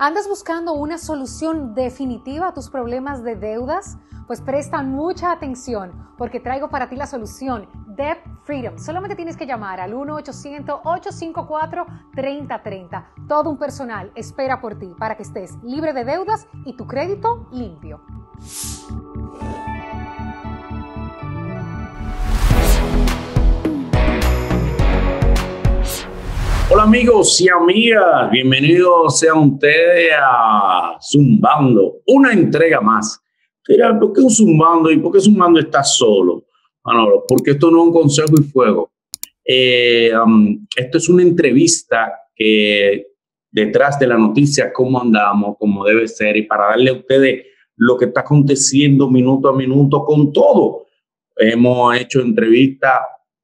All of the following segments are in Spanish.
¿Andas buscando una solución definitiva a tus problemas de deudas? Pues presta mucha atención porque traigo para ti la solución Debt Freedom. Solamente tienes que llamar al 1-800-854-3030. Todo un personal espera por ti para que estés libre de deudas y tu crédito limpio. Hola amigos y amigas, bienvenidos sean ustedes a Zumbando, una entrega más. Dirán, ¿por qué un Zumbando y por qué Zumbando está solo? Bueno, porque esto no es un consejo y fuego. Esto es una entrevista que detrás de la noticia, cómo andamos, cómo debe ser, y para darle a ustedes lo que está aconteciendo minuto a minuto con todo. Hemos hecho entrevistas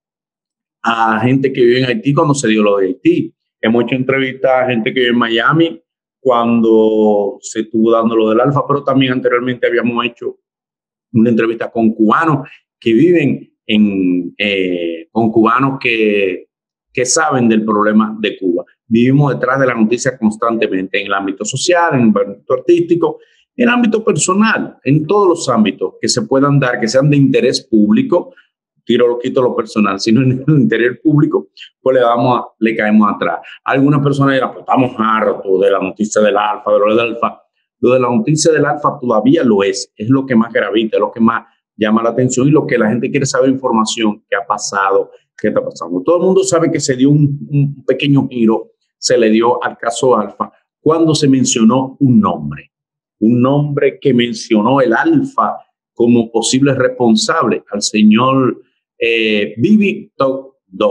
a gente que vive en Haití cuando se dio lo de Haití. Hemos hecho entrevistas a gente que vive en Miami cuando se estuvo dando lo del Alfa, pero también anteriormente habíamos hecho una entrevista con cubanos que viven con cubanos que saben del problema de Cuba. Vivimos detrás de la noticia constantemente en el ámbito social, en el ámbito artístico, en el ámbito personal, en todos los ámbitos que se puedan dar, que sean de interés público. Quito lo personal, sino en el interior público, pues le caemos atrás. Algunas personas dirán, pues estamos hartos de la noticia del Alfa, de lo del Alfa. Lo de la noticia del Alfa todavía lo es lo que más gravita, es lo que más llama la atención y lo que la gente quiere saber, información, qué ha pasado, qué está pasando. Todo el mundo sabe que se dio un pequeño giro, se le dio al caso Alfa cuando se mencionó un nombre que mencionó el Alfa como posible responsable al señor Bibi Top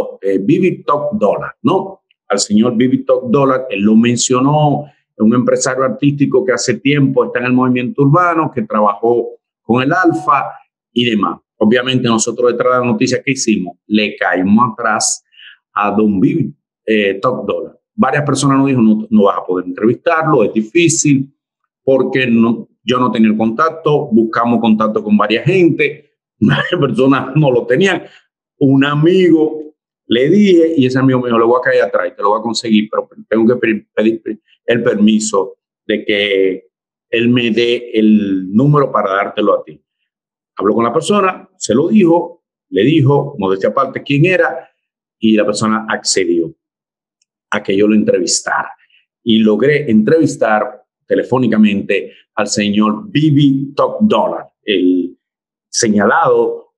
Dollar, ¿no? Al señor Bibi Top Dollar, él lo mencionó, un empresario artístico que hace tiempo está en el movimiento urbano, que trabajó con el Alfa y demás. Obviamente nosotros detrás de la noticia que hicimos, le caímos atrás a don Bibi Top Dollar. Varias personas nos dijeron, no vas a poder entrevistarlo, es difícil, porque yo no tenía el contacto, buscamos contacto con varias gente, varias personas no lo tenían. Un amigo le dije y ese amigo me dijo, le voy a caer atrás y te lo voy a conseguir, pero tengo que pedir el permiso de que él me dé el número para dártelo a ti. Habló con la persona, se lo dijo, le dijo, modestia aparte, quién era, y la persona accedió a que yo lo entrevistara. Y logré entrevistar telefónicamente al señor Bibi Top Dollar, el señalado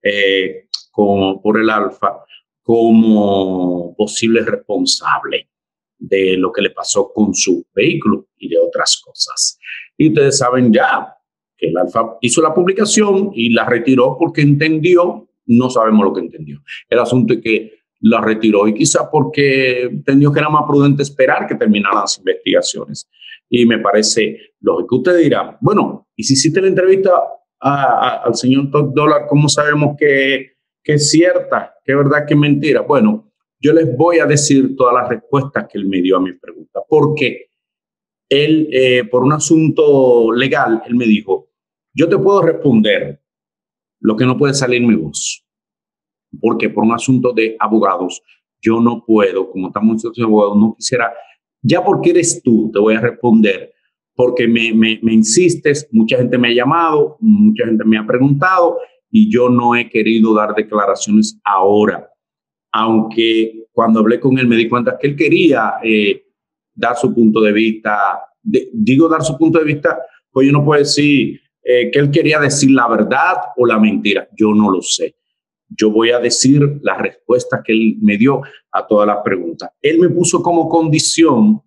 por el Alfa como posible responsable de lo que le pasó con su vehículo y de otras cosas. Y ustedes saben ya que el Alfa hizo la publicación y la retiró porque entendió, no sabemos lo que entendió. El asunto es que la retiró y quizá porque entendió que era más prudente esperar que terminaran las investigaciones. Y me parece lógico. Usted dirá, bueno, ¿y si hiciste la entrevista al señor Top Dollar, cómo sabemos que es cierta, que es verdad, que es mentira? Bueno, yo les voy a decir todas las respuestas que él me dio a mi pregunta, porque él, por un asunto legal, él me dijo, yo te puedo responder, lo que no puede salir mi voz, porque por un asunto de abogados, yo no puedo, como estamos nosotros de abogados, no quisiera, ya porque eres tú, te voy a responder, porque me insistes, mucha gente me ha llamado, mucha gente me ha preguntado y yo no he querido dar declaraciones ahora. Aunque cuando hablé con él me di cuenta que él quería dar su punto de vista. Dar su punto de vista, pues yo no puedo decir que él quería decir la verdad o la mentira. Yo no lo sé. Yo voy a decir las respuestas que él me dio a todas las preguntas. Él me puso como condición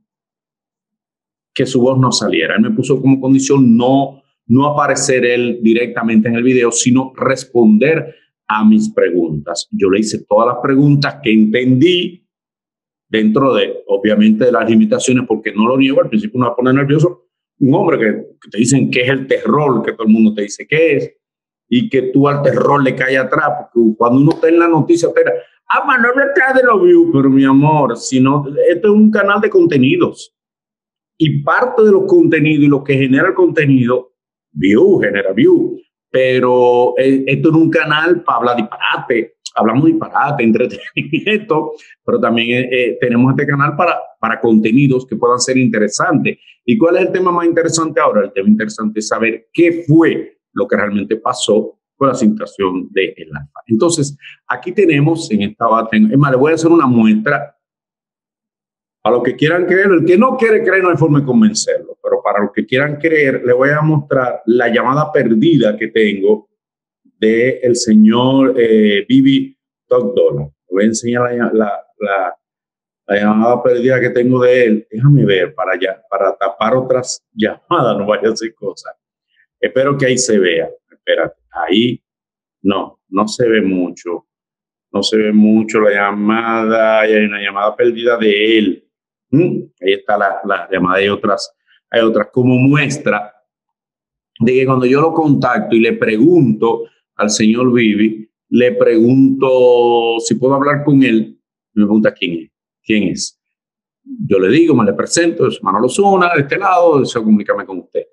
que su voz no saliera. Él me puso como condición no aparecer él directamente en el video, sino responder a mis preguntas. Yo le hice todas las preguntas que entendí dentro de, obviamente, de las limitaciones, porque no lo niego, al principio uno va a poner nervioso. Un hombre que te dicen que es el terror, que todo el mundo te dice que es, y que tú al terror le caes atrás, porque cuando uno está en la noticia, espera, Manuel detrás de los views, pero mi amor, esto es un canal de contenidos. Y parte de los contenidos y lo que genera el contenido, genera view. Pero esto no es un canal para hablar disparate. hablamos disparate, entretenimiento, pero también tenemos este canal para contenidos que puedan ser interesantes. ¿Y cuál es el tema más interesante ahora? El tema interesante es saber qué fue lo que realmente pasó con la situación del alfa. Entonces, aquí tenemos en esta base, es más, le voy a hacer una muestra. A los que quieran creer, el que no quiere creer no hay forma de convencerlo, pero para los que quieran creer, le voy a mostrar la llamada perdida que tengo del señor Bibi $. Le voy a enseñar la llamada perdida que tengo de él. Déjame ver para tapar otras llamadas, no vaya a hacer cosas. Espero que ahí se vea. Espérate, ahí no se ve mucho. No se ve mucho la llamada. Hay una llamada perdida de él. Ahí está la llamada. Hay otras como muestra de que cuando yo lo contacto y le pregunto al señor Bibi, le pregunto si puedo hablar con él, me pregunta quién es. Yo le digo, me le presento, es Manolo Zuna, de este lado, deseo comunicarme con usted.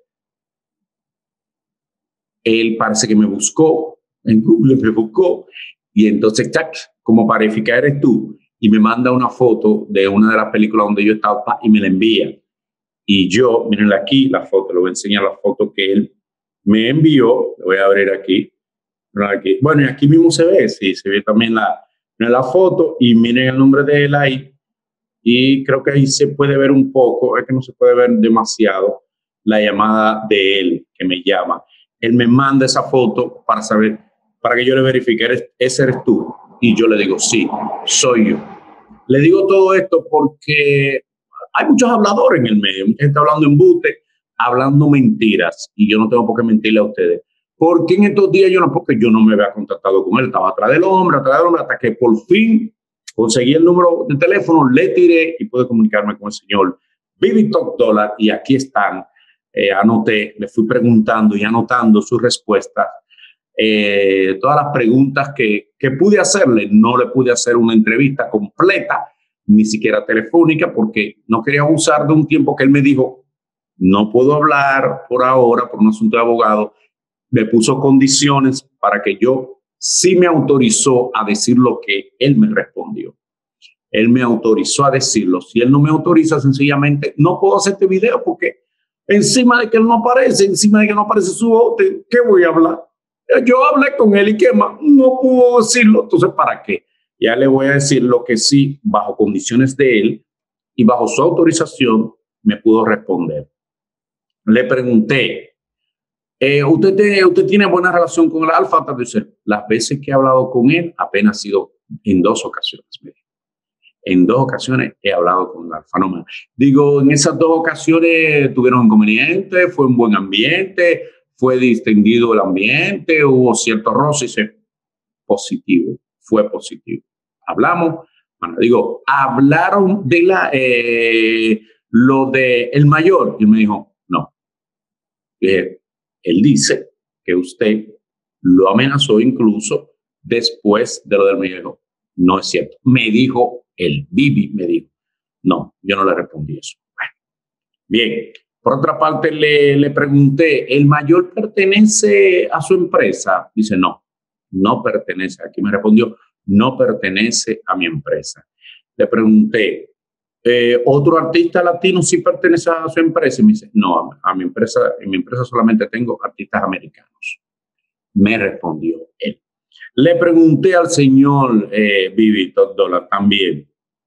Él parece que me buscó, en Google me buscó, y entonces, tac, como para verificar eres tú, y me manda una foto de una de las películas donde yo estaba y me la envía. Y yo, mírenla aquí, la foto, le voy a enseñar la foto que él me envió, le voy a abrir aquí. Bueno, y aquí mismo se ve, sí, se ve también la foto, y miren el nombre de él ahí, y creo que ahí se puede ver un poco, es que no se puede ver demasiado, la llamada de él, que me llama. Él me manda esa foto para saber, para que yo le verifique, ese eres tú. Y yo le digo, sí, soy yo. Le digo todo esto porque hay muchos habladores en el medio, mucha gente hablando embuste, hablando mentiras, y yo no tengo por qué mentirle a ustedes. Porque en estos días porque yo no me había contactado con él, estaba atrás del hombre, hasta que por fin conseguí el número de teléfono, le tiré y pude comunicarme con el señor Bibi $, y aquí están. Anoté, le fui preguntando y anotando sus respuestas. Todas las preguntas que pude hacerle. No le pude hacer una entrevista completa, ni siquiera telefónica, porque no quería abusar de un tiempo que él me dijo, no puedo hablar por ahora por un asunto de abogado. Me puso condiciones para que yo sí me autorizó a decir lo que él me respondió. Él me autorizó a decirlo. Si él no me autoriza, sencillamente no puedo hacer este video porque encima de que él no aparece, encima de que no aparece su voz, ¿qué voy a hablar? Yo hablé con él y ¿qué más? No puedo decirlo. Entonces, ¿para qué? Ya le voy a decir lo que sí, bajo condiciones de él y bajo su autorización, me pudo responder. Le pregunté, ¿usted tiene buena relación con el alfa? Dice, las veces que he hablado con él apenas ha sido en 2 ocasiones. En 2 ocasiones he hablado con el alfa. No, digo, en esas 2 ocasiones tuvieron inconvenientes, fue un buen ambiente, fue distendido el ambiente, hubo cierto roce. Dice, positivo, fue positivo. Hablamos, bueno, digo, hablaron de lo de el mayor. Y me dijo, no. Él dice que usted lo amenazó incluso después de lo del mayor. No es cierto. Me dijo el Bibi, me dijo. No, yo no le respondí eso. Bueno, bien. Por otra parte, le pregunté, ¿el mayor pertenece a su empresa? Dice, no pertenece. Aquí me respondió, no pertenece a mi empresa. Le pregunté, ¿otro artista latino sí pertenece a su empresa? Y me dice, no, a mi empresa, en mi empresa solamente tengo artistas americanos. Me respondió él. Le pregunté al señor Bibi $, también.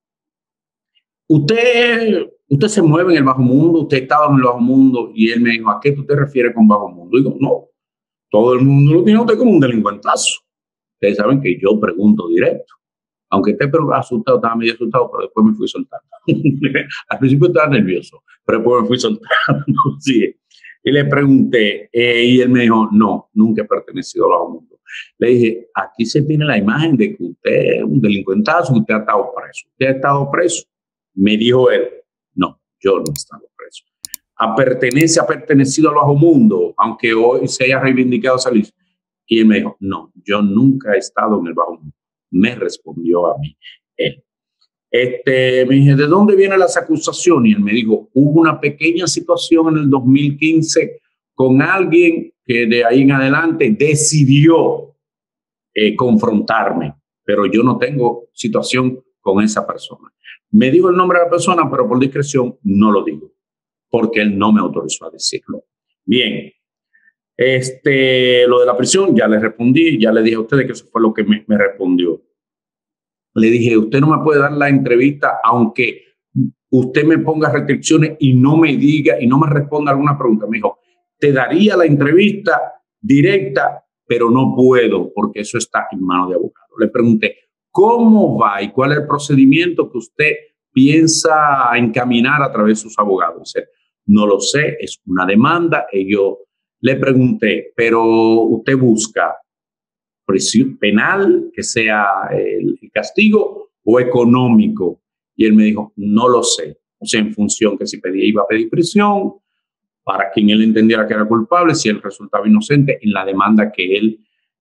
¿Usted se mueve en el bajo mundo? ¿Usted estaba en el bajo mundo? Y él me dijo, ¿a qué tú te refieres con bajo mundo? Digo, no, todo el mundo lo tiene usted como un delincuentazo. Ustedes saben que yo pregunto directo. Aunque esté asustado, estaba medio asustado, pero después me fui soltando. Al principio estaba nervioso, pero después me fui soltando. Sí. Y le pregunté, y él me dijo, no, nunca he pertenecido al bajo mundo. Le dije, aquí se tiene la imagen de que usted es un delincuentazo, que usted ha estado preso. ¿Usted ha estado preso? Me dijo él, no, yo no he estado preso. Ha pertenecido al bajo mundo, aunque hoy se haya reivindicado salir. Y él me dijo, no, yo nunca he estado en el bajo mundo. Me respondió a mí él. Me dije, ¿de dónde vienen las acusaciones? Y él me dijo, hubo una pequeña situación en el 2015 con alguien que de ahí en adelante decidió confrontarme. pero yo no tengo situación con esa persona. Me dijo el nombre de la persona, pero por discreción no lo digo, porque él no me autorizó a decirlo. Bien, lo de la prisión ya le respondí, ya le dije a ustedes que eso fue lo que me respondió. Le dije, usted no me puede dar la entrevista aunque usted me ponga restricciones y no me diga y no me responda alguna pregunta. Me dijo, te daría la entrevista directa, pero no puedo porque eso está en manos de abogado. Le pregunté, ¿cómo va y cuál es el procedimiento que usted piensa encaminar a través de sus abogados? Dice, no lo sé, es una demanda. Y yo le pregunté, pero usted busca prisión penal, que sea el castigo, o económico. Y él me dijo, no lo sé. O sea, en función que si pedía, iba a pedir prisión, para quien él entendiera que era culpable, si él resultaba inocente en la demanda que él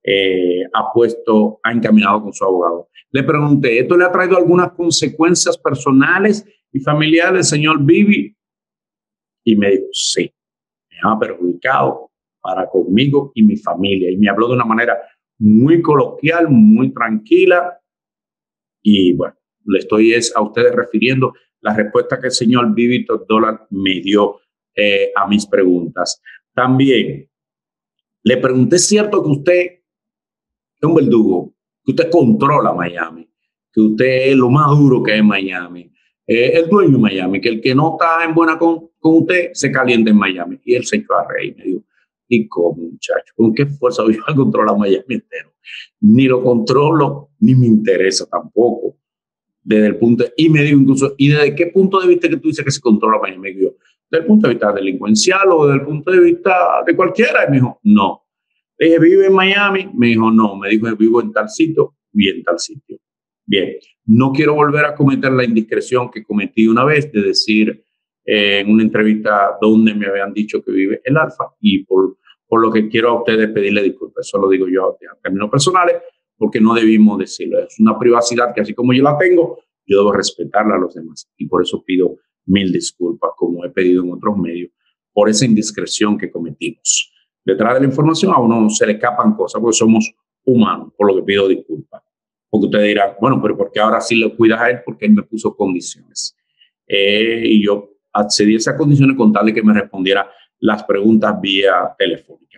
ha encaminado con su abogado. Le pregunté, ¿esto le ha traído algunas consecuencias personales y familiares, señor Bibi? Y me dijo, sí, me ha perjudicado para conmigo y mi familia. Y me habló de una manera muy coloquial, muy tranquila. Y bueno, le estoy a ustedes refiriendo la respuesta que el señor Bibi Top-Dollar me dio a mis preguntas. También le pregunté, ¿es cierto que usted es un verdugo, que usted controla Miami, que usted es lo más duro que es en Miami, el dueño de Miami, que el que no está en buena con usted se calienta en Miami? Y él se echó a reír y me dijo, ¿y cómo, muchacho? ¿Con qué fuerza voy a controlar Miami entero? Ni lo controlo, ni me interesa tampoco. Desde el punto y me dijo incluso, ¿y desde qué punto de vista que tú dices que se controla Miami? Me dijo, ¿desde el punto de vista delincuencial o desde el punto de vista de cualquiera? Y me dijo, no. Le dije, ¿vive en Miami? Me dijo, no. Me dijo, vivo en tal sitio y en tal sitio. Bien, no quiero volver a cometer la indiscreción que cometí una vez de decir en una entrevista donde me habían dicho que vive el Alfa, y por lo que quiero a ustedes pedirle disculpas. Eso lo digo yo en términos personales, porque no debimos decirlo. Es una privacidad que así como yo la tengo, yo debo respetarla a los demás. Y por eso pido 1000 disculpas, como he pedido en otros medios, por esa indiscreción que cometimos. Detrás de la información a uno se le escapan cosas, porque somos humanos, por lo que pido disculpas. Porque ustedes dirán, bueno, pero ¿por qué ahora sí le cuidas a él? Porque él me puso condiciones. Y yo accedí a esas condiciones con tal de que me respondiera las preguntas vía telefónica.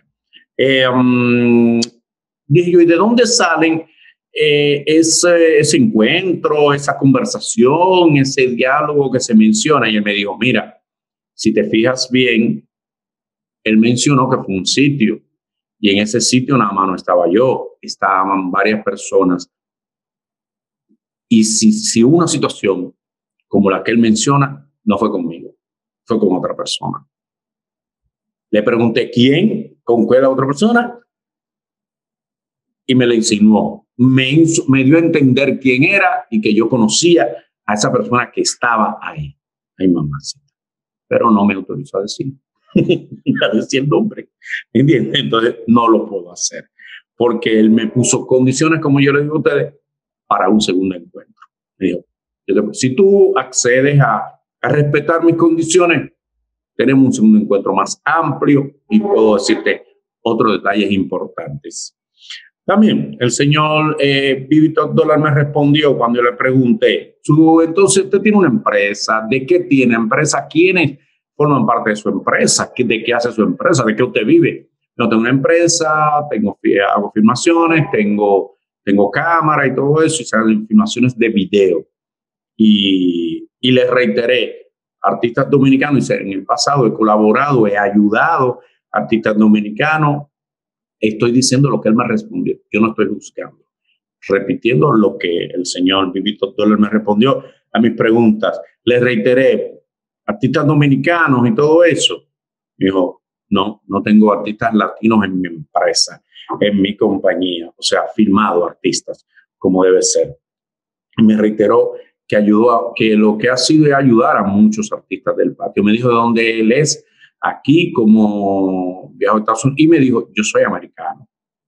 Dije yo, ¿y de dónde salen ese encuentro, esa conversación, ese diálogo que se menciona? Y él me dijo, mira, si te fijas bien, él mencionó que fue un sitio, y en ese sitio nada más no estaba yo, estaban varias personas. Y si una situación como la que él menciona, no fue conmigo, fue con otra persona. Le pregunté, ¿quién? ¿Con cuál otra persona? Y me lo insinuó. Me dio a entender quién era y que yo conocía a esa persona que estaba ahí. Ay, mamacita. Pero no me autorizó a decir. A decir el nombre. ¿Entiendes? Entonces no lo puedo hacer. Porque él me puso condiciones, como yo le digo a ustedes, para un segundo encuentro. Me dijo, si tú accedes a respetar mis condiciones, tenemos un segundo encuentro más amplio y puedo decirte otros detalles importantes. También el señor Bibi Top-Dollar me respondió cuando yo le pregunté, entonces usted tiene una empresa, ¿de qué tiene empresa? ¿Quiénes forman parte de su empresa? ¿De qué hace su empresa? ¿De qué usted vive? No, tengo una empresa, hago filmaciones, tengo cámara y todo eso, y se hacen filmaciones de video. Y les reiteré, artistas dominicanos, y en el pasado he colaborado, he ayudado a artistas dominicanos. Estoy diciendo lo que él me respondió. Yo no estoy buscando. Repitiendo lo que el señor Bibi Top-Dollar me respondió a mis preguntas. Les reiteré, artistas dominicanos y todo eso. Me dijo, no tengo artistas latinos en mi empresa, en mi compañía. O sea, filmado artistas, como debe ser. Y me reiteró que que lo que ha sido es ayudar a muchos artistas del patio. Me dijo de dónde él es, aquí como viajo a Estados Unidos, y me dijo, yo soy americano.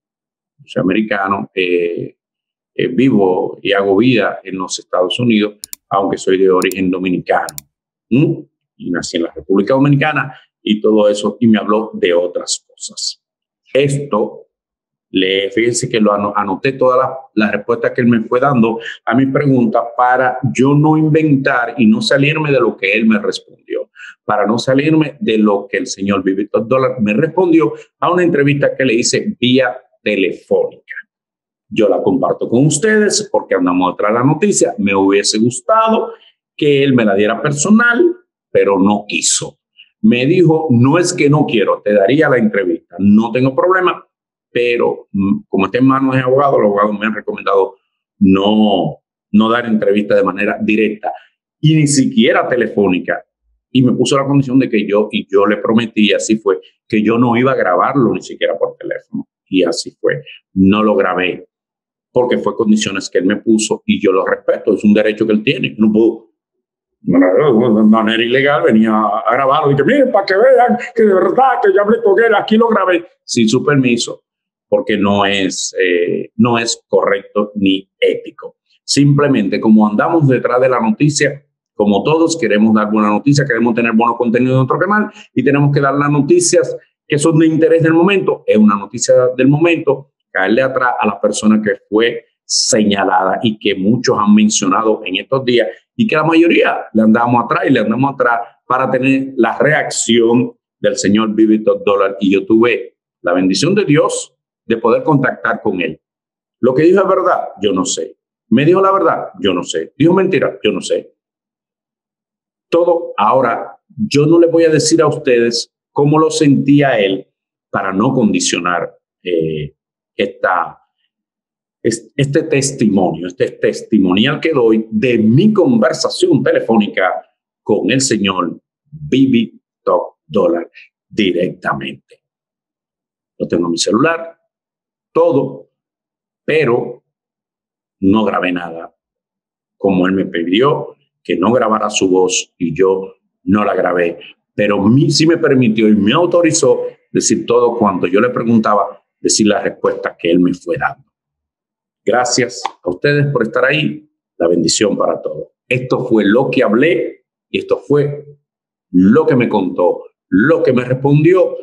Vivo y hago vida en los Estados Unidos, aunque soy de origen dominicano. Y nací en la República Dominicana y todo eso, y me habló de otras cosas. Esto Fíjense que lo anoté todas las respuestas que él me fue dando a mi pregunta para yo no inventar y no salirme de lo que él me respondió, para no salirme de lo que el señor Vivi Top Dollar me respondió a una entrevista que le hice vía telefónica. Yo la comparto con ustedes porque andamos detrás de la noticia. Me hubiese gustado que él me la diera personal, pero no quiso. Me dijo, no es que no quiero, te daría la entrevista, no tengo problema, pero como está en manos de abogados, los abogados me han recomendado no dar entrevistas de manera directa y ni siquiera telefónica. Y me puso la condición de que yo le prometí, así fue, que yo no iba a grabarlo ni siquiera por teléfono. Y así fue, no lo grabé porque fue condiciones que él me puso y yo lo respeto, es un derecho que él tiene. No puedo, de manera ilegal, venía a grabarlo y que miren, para que vean que de verdad que yo hablé con él, aquí lo grabé sin su permiso, porque no es correcto ni ético. Simplemente como andamos detrás de la noticia, como todos queremos dar buena noticia, queremos tener buenos contenidos en nuestro canal y tenemos que dar las noticias que son de interés del momento. Es una noticia del momento, caerle atrás a la persona que fue señalada y que muchos han mencionado en estos días y que la mayoría le andamos atrás para tener la reacción del señor Vivi Top Dollar. Y yo tuve la bendición de Dios de poder contactar con él. Lo que dijo es verdad, yo no sé. Me dijo la verdad, yo no sé. Dijo mentira, yo no sé. Todo ahora, yo no le voy a decir a ustedes cómo lo sentía él para no condicionar este testimonio, este testimonial que doy de mi conversación telefónica con el señor Vivi Top Dollar directamente. Lo tengo en mi celular, todo, pero no grabé nada. Como él me pidió que no grabara su voz y yo no la grabé, pero sí me permitió y me autorizó decir todo cuando yo le preguntaba, decir la respuesta que él me fue dando. Gracias a ustedes por estar ahí. La bendición para todos. Esto fue lo que hablé y esto fue lo que me contó, lo que me respondió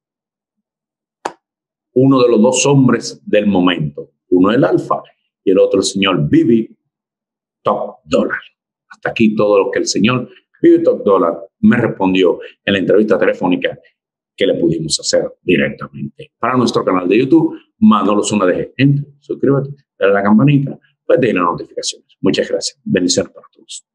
uno de los dos hombres del momento. Uno el Alfa y el otro el señor Vivi Top Dollar. Hasta aquí todo lo que el señor Vivi Top Dollar me respondió en la entrevista telefónica que le pudimos hacer directamente. Para nuestro canal de YouTube, Manolo Zuna DG. Entra, suscríbete, dale a la campanita, pues de las notificaciones. Muchas gracias. Bendiciones para todos.